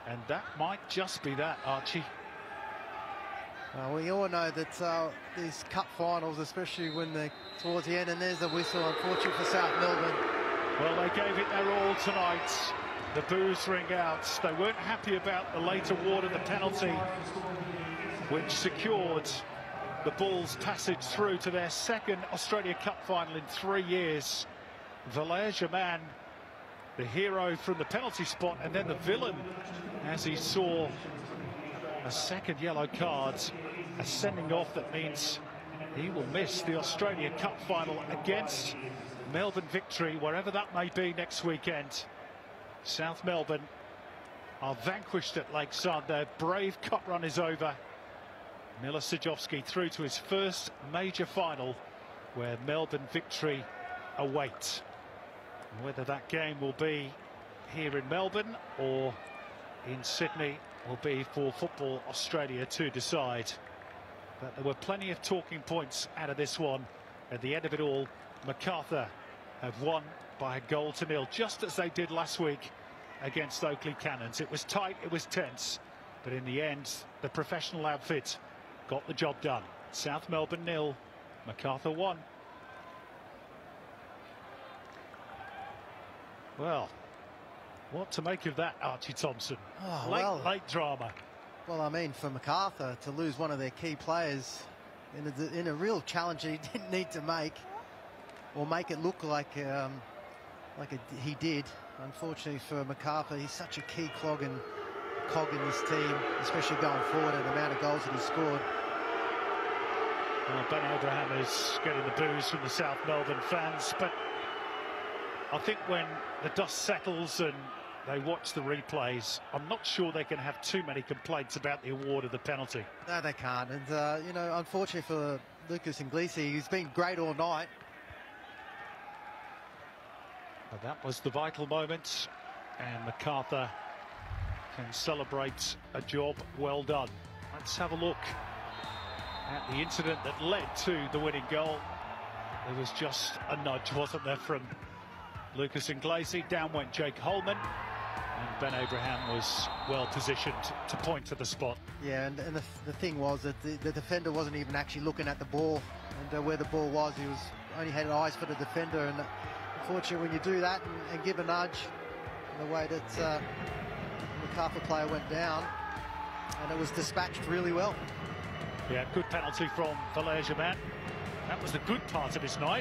And that might just be that, Archie. We all know that these cup finals, especially when they're towards the end, and there's the whistle, unfortunately for South Melbourne. Well, they gave it their all tonight. The boos ring out. They weren't happy about the late award of the penalty, which secured the Bulls' passage through to their second Australia Cup final in 3 years. Valère Germain, the hero from the penalty spot, and then the villain as he saw a second yellow card, a sending off that means he will miss the Australia Cup final against Melbourne Victory, wherever that may be next weekend. South Melbourne are vanquished at Lakeside. Their brave cup run is over. Miller Sajovski through to his first major final, where Melbourne Victory await. Whether that game will be here in Melbourne or in Sydney will be for Football Australia to decide. But there were plenty of talking points out of this one. At the end of it all, Macarthur have won by 1-0, just as they did last week against Oakley Cannons. It was tight, it was tense, but in the end, the professional outfit got the job done. South Melbourne 0, Macarthur 1. Well, what to make of that, Archie Thompson? Oh, late drama. Well, I mean, for Macarthur to lose one of their key players in a real challenge he didn't need to make, or make it look like he did. Unfortunately for Macarthur, he's such a key cog in this team, especially going forward, and the amount of goals that he scored. Well, Ben Abraham is getting the boos from the South Melbourne fans, but I think when the dust settles and they watch the replays, I'm not sure they can have too many complaints about the award of the penalty. No, they can't. And, you know, unfortunately for Lucas Inglesi, he's been great all night. But that was the vital moment, and Macarthur can celebrate a job well done. Let's have a look at the incident that led to the winning goal. There was just a nudge, wasn't there, from Lucas Inglesi? Down went Jake Holman, and Ben Abraham was well positioned to point to the spot. Yeah, and the thing was that the defender wasn't even actually looking at the ball, and where the ball was, he was only had eyes for the defender. And unfortunately, when you do that and give a nudge, the way that the Macarthur player went down, and it was dispatched really well. Yeah, good penalty from Valère Germain. That was the good part of his night.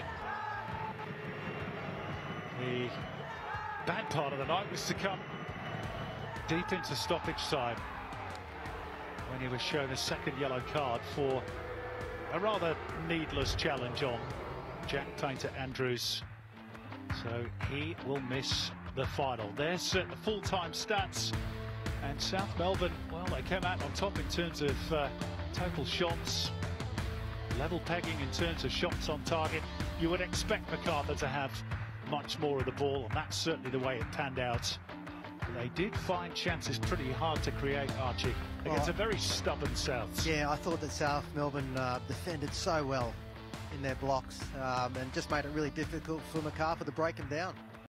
The bad part of the night was to come deep into stoppage time when he was shown a second yellow card for a rather needless challenge on Jack Painter-Andrews. So he will miss the final. There's the full-time stats, and South Melbourne, well, they came out on top in terms of total shots, level pegging in terms of shots on target. You would expect Macarthur to have much more of the ball, and that's certainly the way it panned out. They did find chances pretty hard to create, Archie, against a very stubborn Souths. Yeah, I thought that South Melbourne defended so well in their blocks, and just made it really difficult for Macarthur to break them down.